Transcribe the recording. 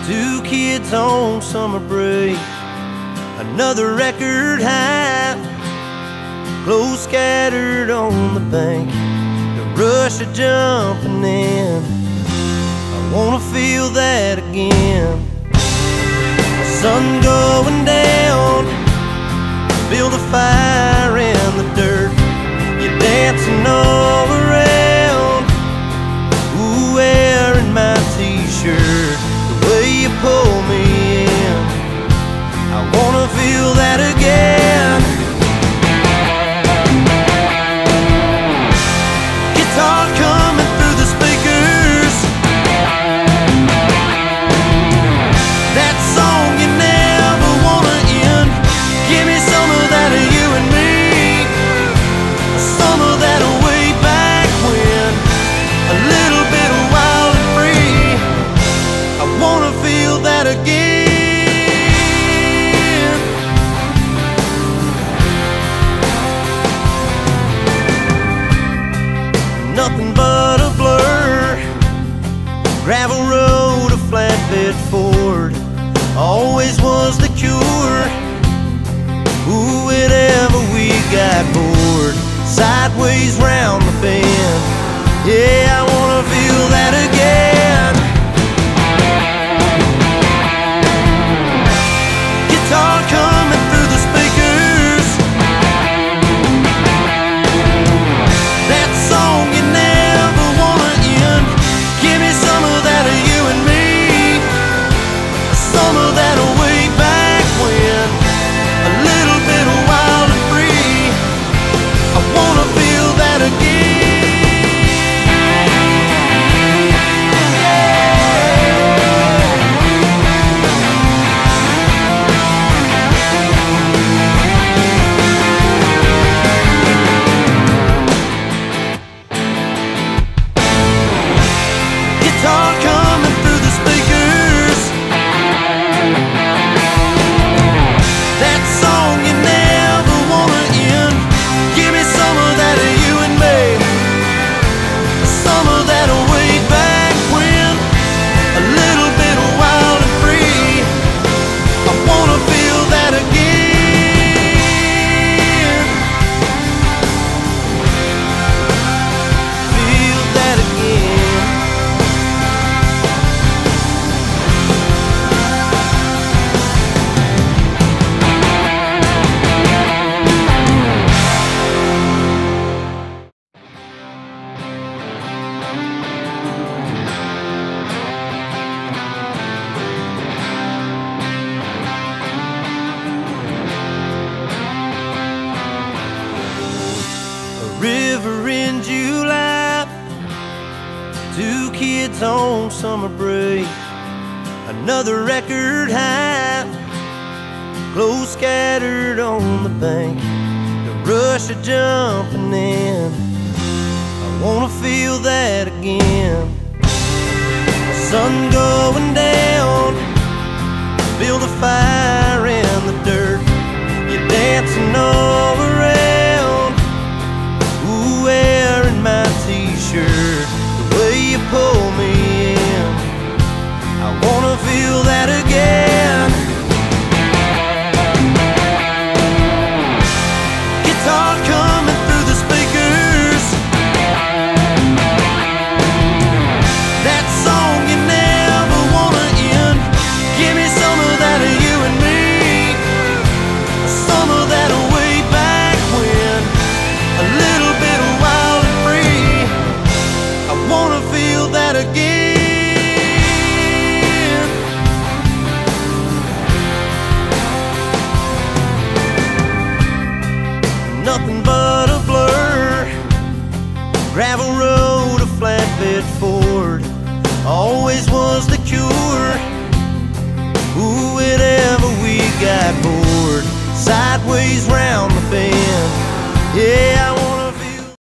Two kids on summer break, another record high. Clothes scattered on the bank, the rush of jumping in. I wanna feel that again. The sun going down, build a fire in the dirt. You're dancing all around, ooh, wearing my t-shirt. The way you pull me in, I wanna feel that again. Guitar coming through the speakers, that song you never wanna end. Give me some of that of you and me, some of that way back when, a little bit of wild and free. I wanna feel that again. Nothing but a blur, gravel road, a flatbed Ford, always was the cure. Ooh, whenever we got bored, sideways round the bend. Yeah, I wanna feel that again. Guitar coming through the speakers, that song you never wanna end. Give me some of that of you and me, some of that way back when, a little bit of wild and free. I wanna feel that again. Guitar coming through the speakers, that song you never wanna end. Give me some of that of you and me, some of that way back when, a little bit of wild and free. I wanna feel that again. Feel that again. River in July, two kids on summer break, another record high. Clothes scattered on the bank, the rush of jumping in. I wanna feel that again. The sun going down, build a fire in the dirt. You're dancing all around, ooh, wearing my t-shirt. The way you pull me in, I wanna feel that again. Guitar coming through the speakers, that song you never wanna end. Give me some of that of you and me, some of that way back when, a little bit of wild and free. I wanna feel that again. Nothing but a blur, gravel road, a flatbed Ford, always was the cure. Ooh, whenever we got bored, sideways round the bend. Yeah, I